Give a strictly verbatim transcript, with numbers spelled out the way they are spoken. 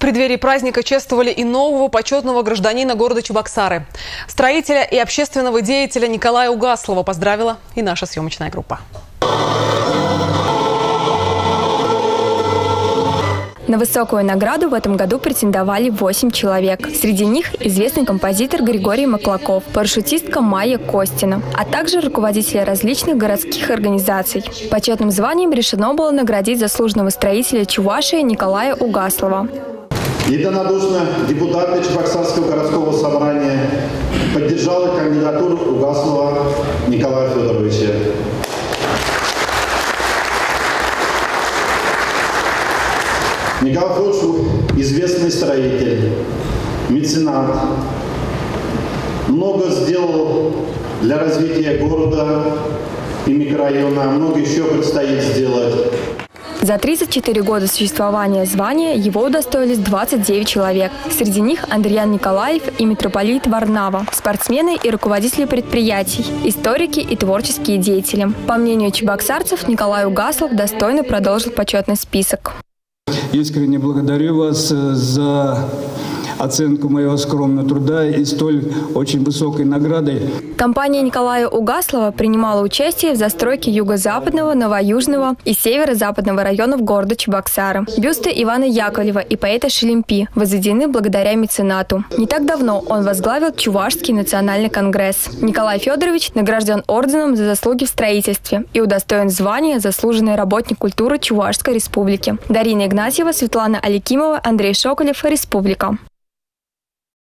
преддверии праздника чествовали и нового почетного гражданина города Чебоксары. Строителя и общественного деятеля Николая Угаслова поздравила и наша съемочная группа. На высокую награду в этом году претендовали восемь человек. Среди них известный композитор Григорий Маклаков, парашютистка Майя Костина, а также руководители различных городских организаций. Почетным званием решено было наградить заслуженного строителя Чувашии Николая Угаслова. Единодушно депутаты Чебоксарского городского собрания поддержали кандидатуру Угаслова Николая Федоровича. Николай Федорович – известный строитель, меценат. Много сделал для развития города и микрорайона, много еще предстоит сделать. За тридцать четыре года существования звания его удостоились двадцать девять человек. Среди них Андриан Николаев и митрополит Варнава, спортсмены и руководители предприятий, историки и творческие деятели. По мнению чебоксарцев, Николай Угаслов достойно продолжил почетный список. Искренне благодарю вас за оценку моего скромного труда и столь очень высокой наградой. Компания Николая Угаслова принимала участие в застройке юго-западного, новоюжного и северо-западного районов города Чебоксары. Бюсты Ивана Яковлева и поэта Шелемпи возведены благодаря меценату. Не так давно он возглавил Чувашский национальный конгресс. Николай Федорович награжден орденом за заслуги в строительстве и удостоен звания «Заслуженный работник культуры Чувашской республики». Дарина Игнатьева, Светлана Аликимова, Андрей Шоколев, Республика.